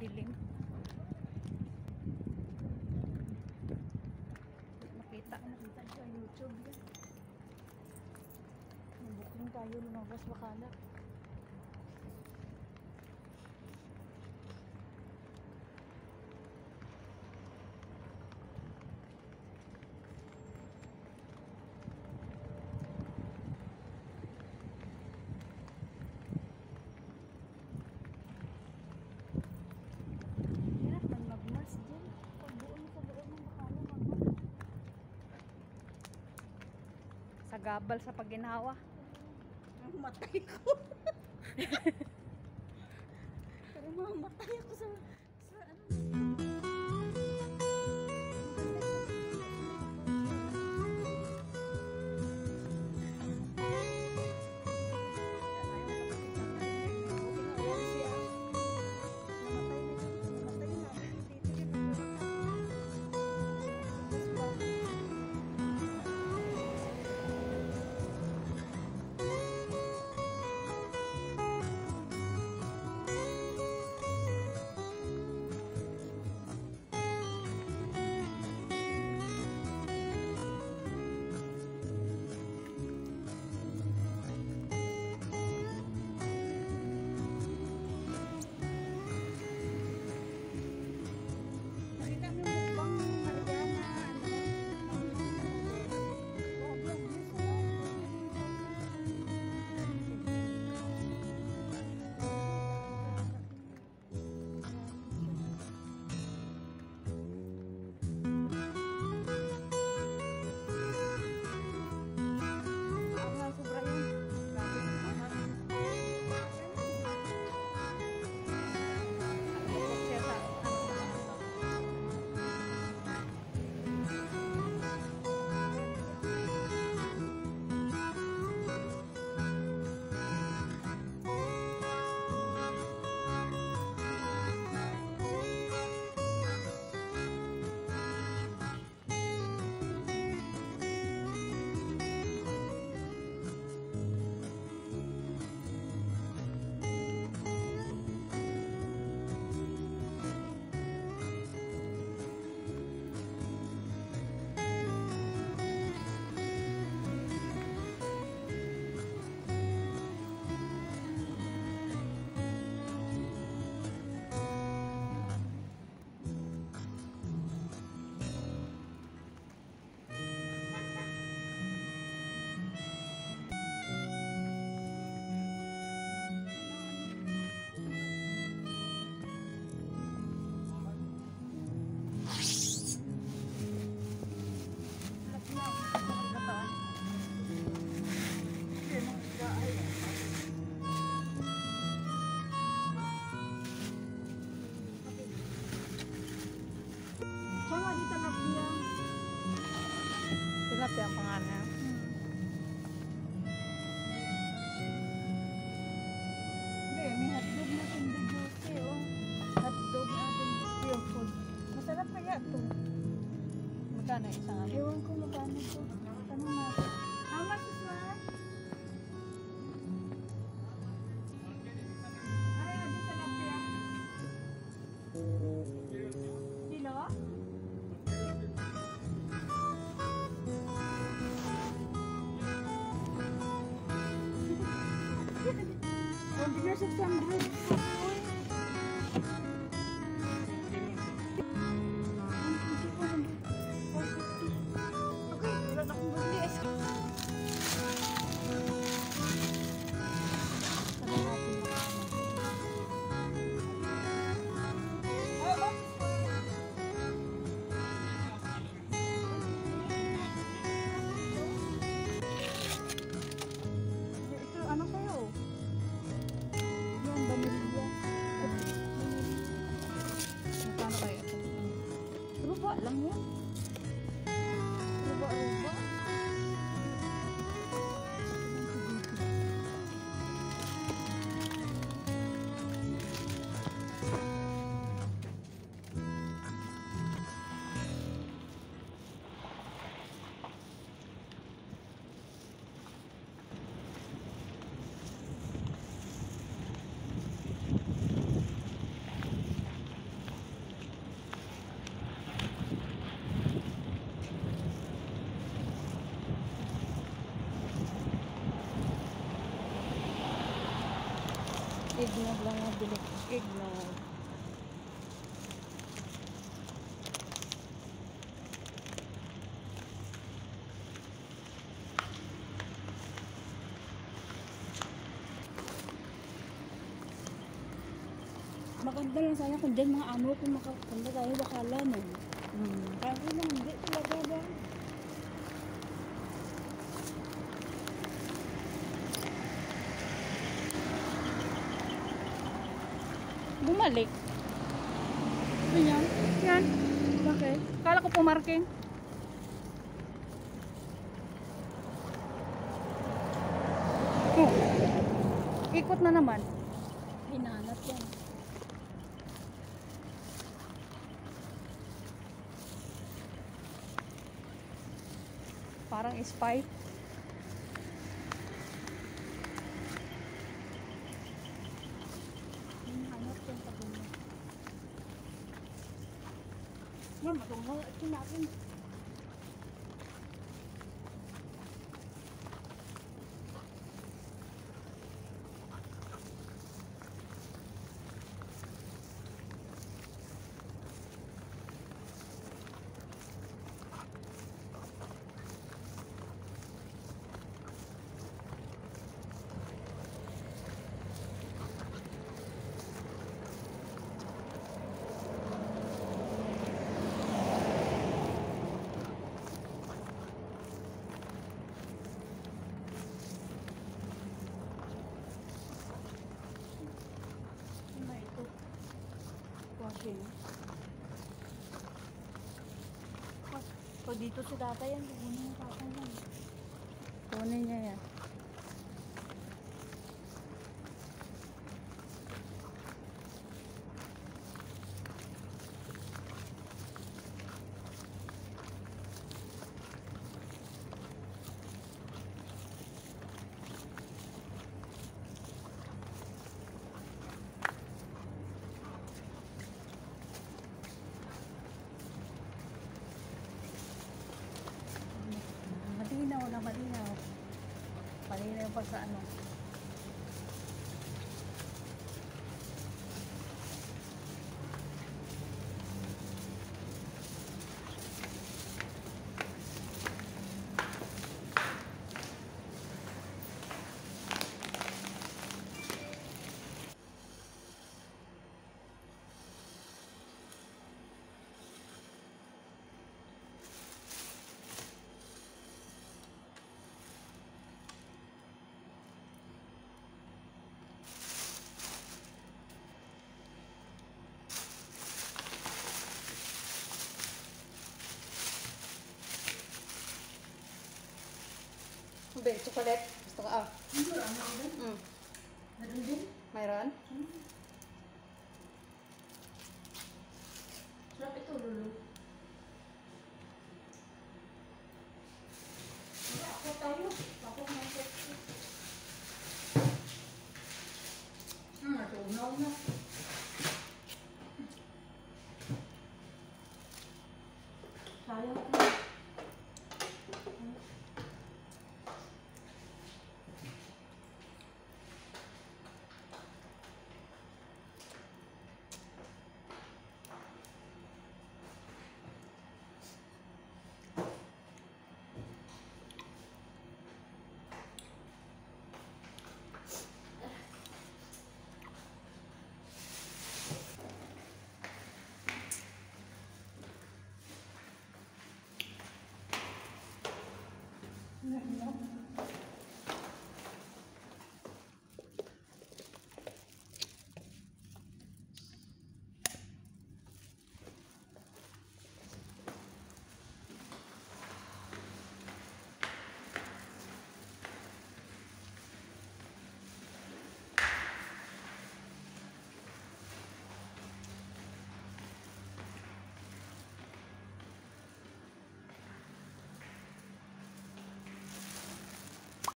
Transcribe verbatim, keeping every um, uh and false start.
madilim. Makita, nakita sa YouTube yan. Bukling tayo, lumabas bakala. Sa gabal sa paginawa. Mamatay ko. Pero mamatay ako sa sa ano. Tilapia ang pangalan. Hindi, may hotdog na tindigote, oh. Hotdog na tindigote. Masarap kaya ito. Magkano isang ano? Ewan ko magkano ito. Tanong natin. How much is one? Ay, adi tilapia. Kilo? One beer six hundred. Okay, wala na akong bumili. Sabi natin oh, oh. Ito, ano kayo? Vanilya. Magkano kayo? Ruba lang yan. Ruba, ruba. Eggnog lang ang bili. Eggnog. Maganda lang sana kung dyan mga amo kung makapunta tayo bakala no. Hmm. Kasi lang hindi talaga ba. Bumalik. Ano yan? Yan. Bakit? Kala ko pumarking. Oh. Ikot na naman. Hinanap yan. Parang spy. Hinanap yan pag yun. Ma'am, matungal. Ito natin. Ano na ito? Washing. Pag dito si tatay yan, kukunin yung tatay yan. Kunin niya yan. Malinaw na malinaw. Malinaw pa sa ano. Be, chocolate. Gusto ka ah. Mm. Meron din? Mayroon? Sarap ito, Lulu. Wala, ako tayo. Ako may sexy. Hmm, natunaw na. Sayang ko. Ano, ano?